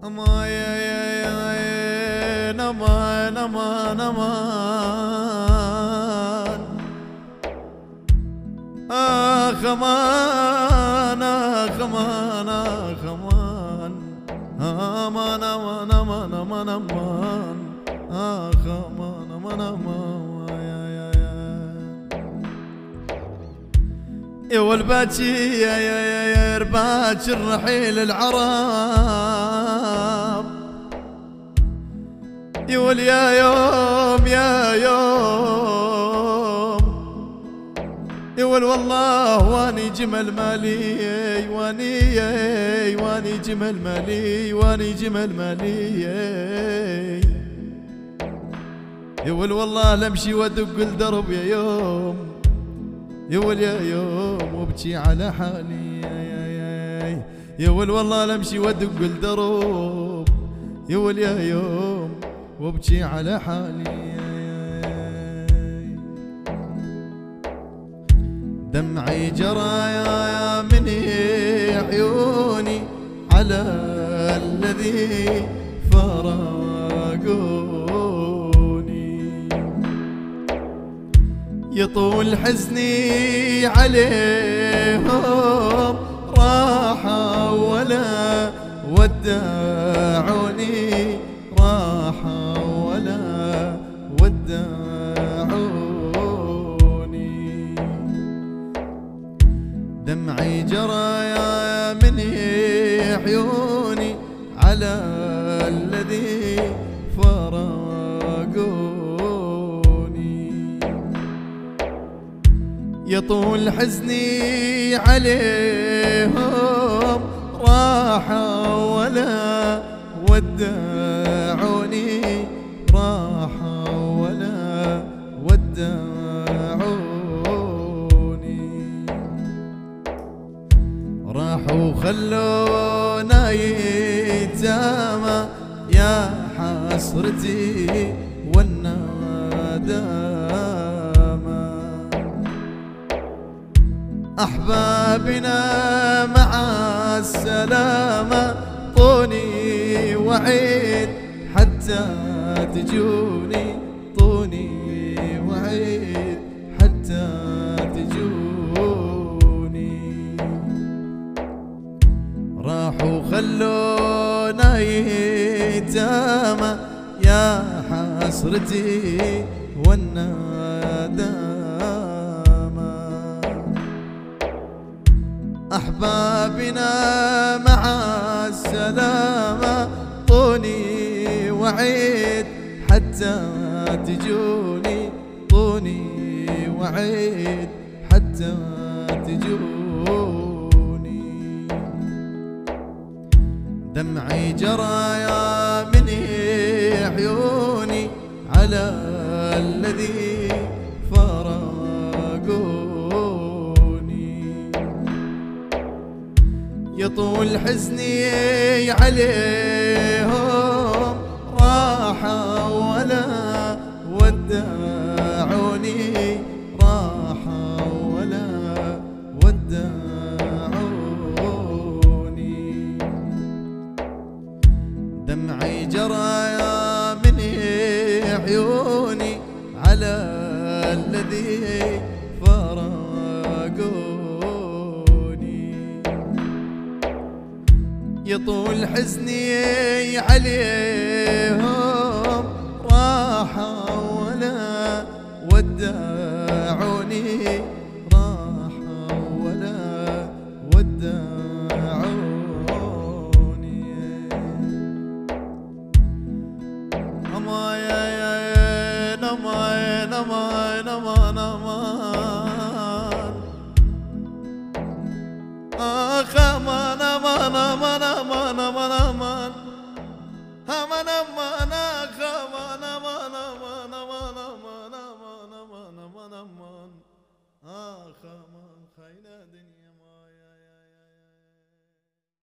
أمان أمان أمان أمان آخ أمان آخ أمان آخ أمان أمان أمان أمان أمان أمان آخ أمان أمان أمان يا والباكي يا رباك الرحيل العرب يقول يا يوم يا يوم يقول والله واني جمل مالي واني جمل مالي واني جمل مالي يقول والله لمشي وادق الدرب يا يوم يقول يا يوم وابكي على حالي يقول والله لمشي وادق الدرب يقول يا يوم وابكي على حالي دمعي جرى يا من عيوني على الذي فارقوني يطول حزني عليهم راحة ولا ودعوني راحة ولا ودعوني دمعي جرى يا من عيوني على الذي فارقوني يطول حزني عليهم راحة ولا ودعوني راحة ولا ودعوني راحوا خلونا يتامى يا حسرتي والندامة أحبابنا مع السلامة طوني وعيد حتى تجوني طوني وعيد حتى تجوني راحوا خلونا يتامى يا حسرتي والندامة أحبابنا مع السلامة طوني وعيد حتى تجوني طوني وعيد حتى تجوني دمعي جرى يا من عيوني على الذي فارقوني يطول حزني عليهم راحة ولا ودعوني راحة ولا ودعوني دمعي جرى يا من عيوني على الذي فارقوني يطول حزني عليهم راحة ولا ودعوني راحة ولا ودعوني أمان أمان أمان